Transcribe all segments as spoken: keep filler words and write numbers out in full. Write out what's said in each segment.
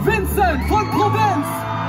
Vincent von Provinz.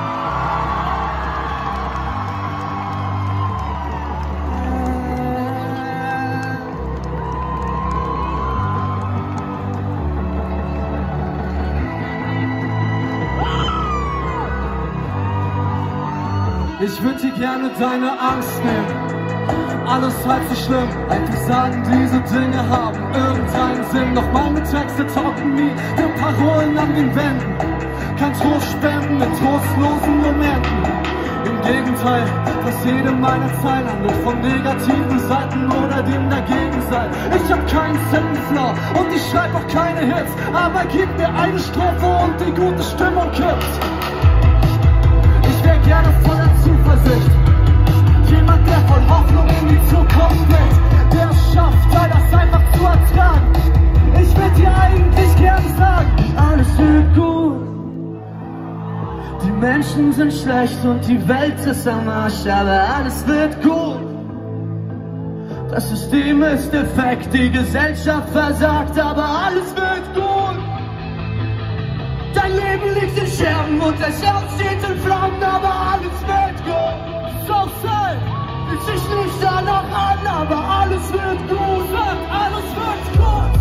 Ich würde dir gerne deine Angst nehmen. Alles halb so schlimm, einfach sagen, diese Dinge haben irgendeinen Sinn. Doch meine Texte talken nie, wir Parolen an den Wänden. Kann Trost spenden in trostlosen Momenten. Im Gegenteil, fast jede meiner Zeilen handelt von negativen Seiten oder dem Dagegensein. Ich hab keinen Sittenflau und ich schreib auch keine Hits, aber gib mir eine Strophe und die gute Stimmung kippt. Ich wär gerne voller Zuversicht, jemand, der voll Hoffnung in die Zukunft blickt, der es schafft, all das einfach zu ertragen. Ich würd dir eigentlich gerne sagen, alles wird gut. Die Menschen sind schlecht und die Welt ist am Arsch, aber alles wird gut. Das System ist defekt, die Gesellschaft versagt, aber alles wird gut. Dein Leben liegt in Scherben und das Herz steht in Flammen, aber alles wird gut. Southside fühlt sich nicht danach an, aber alles wird gut. Sag, alles wird gut.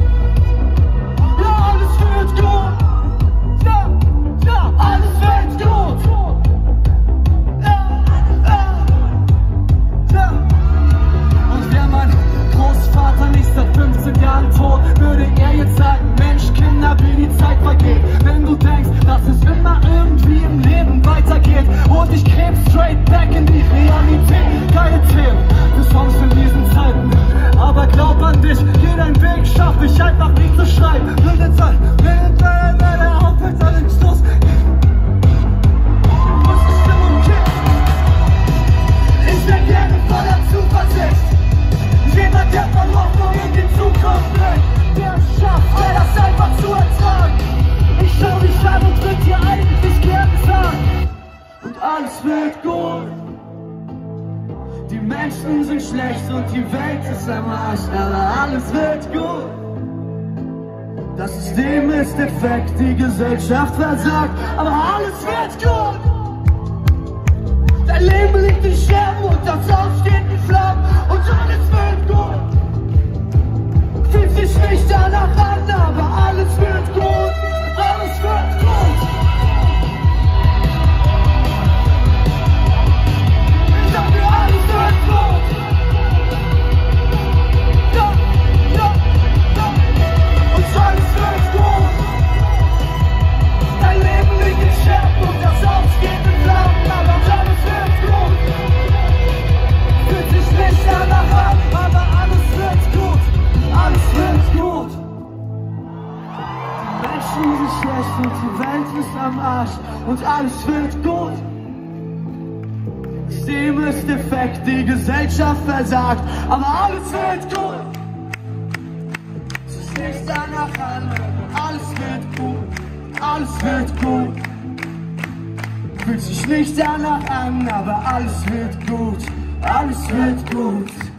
Ja, alles wird gut. Ja, ja, alles wird gut. Ja, ja, ja. Und wäre mein Großvater nicht seit fünfzehn Jahren tot, würde er jetzt sagen, Mensch, Kinder, wie die Zeit vergeht. Wenn du denkst, dass es immer irgendwie im Leben weitergeht und ich krebs straight back in die Realität. Geile Themen für Songs in diesen Zeiten, aber glaub an dich, jeden Weg schaff ich einfach nicht zu schreiben. Wilde Zeit, wilde Zeit, leider aufhört an den Stoß. Muss die Stimmung kippen. Ich wär gerne voller Zuversicht, jemand, der von Hoffnung in die Zukunft blickt, der es schafft, all das einfach zu ertragen. Ich schau dich an und würd dir eigentlich gerne sagen, und alles wird gut. Die Menschen sind schlecht und die Welt ist am Arsch, aber alles wird gut. Das System ist defekt, die Gesellschaft versagt, aber alles wird gut. Dein Leben liegt in Scherben und das Haus steht in Flammen und alles wird gut. Fühlt sich nicht danach an, aber alles wird gut. Alles wird gut. Ich sag dir, alles wird gut. Ja, ja, ja. Und alles wird gut. Dein Leben liegt in Scherben und das Haus geht in Flammen, aber alles wird gut. Fühlt sich nicht danach an, aber alles wird gut. Alles wird gut. Die Menschen sind schlecht und die Welt ist am Arsch und alles wird gut. Das System ist defekt, die Gesellschaft versagt, aber alles wird gut. Es ist nicht danach an, alles wird gut, alles wird gut. Fühlt sich nicht danach an, aber alles wird gut, alles wird gut.